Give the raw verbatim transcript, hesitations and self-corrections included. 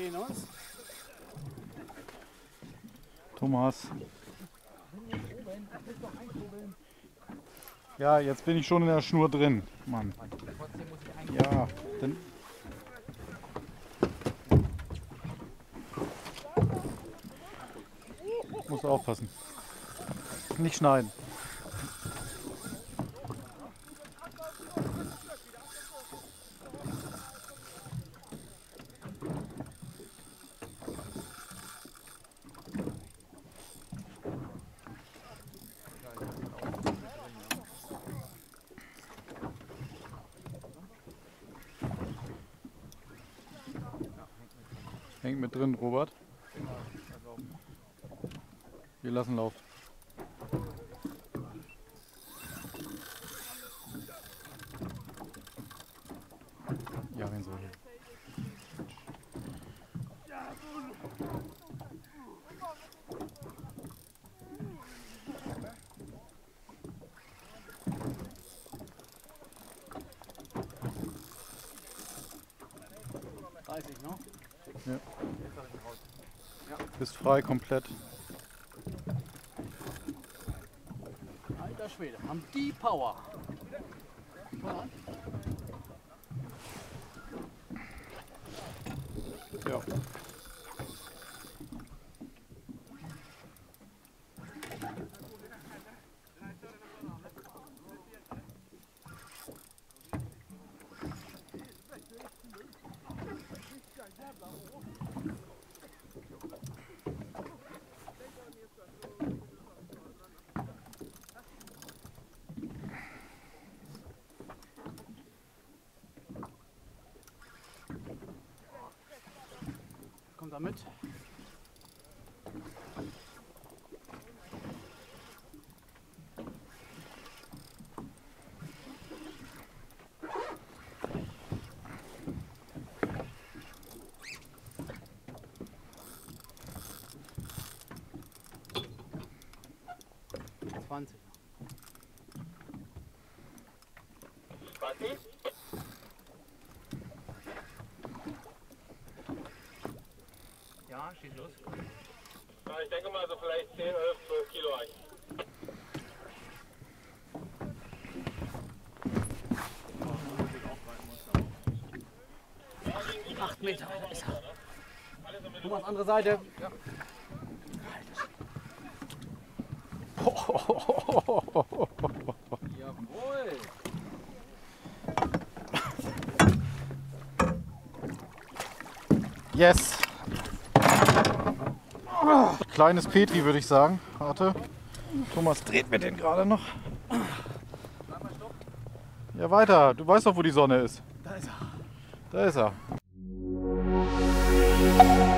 drehen uns. Thomas. Ja, jetzt bin ich schon in der Schnur drin, Mann. Ja, dann. Muss aufpassen. Nicht schneiden. Hängt mit drin, Robert. Wir lassen laufen. Ja, wenn so. dreißig, ne? Ja. Bist frei komplett. Alter Schwede, haben die Power. Ja. Kommt da mit. zwanzig. zwanzig? Ja, schieß los. Ja, ich denke mal so vielleicht zehn, elf, zwölf Kilo eigentlich. acht Meter, da ist er. Thomas, andere Seite. Ja. Jawohl. Yes! Kleines Petri, würde ich sagen. Warte. Thomas dreht mir den gerade noch. Ja, weiter. Du weißt doch, wo die Sonne ist. Da ist er. Da ist er.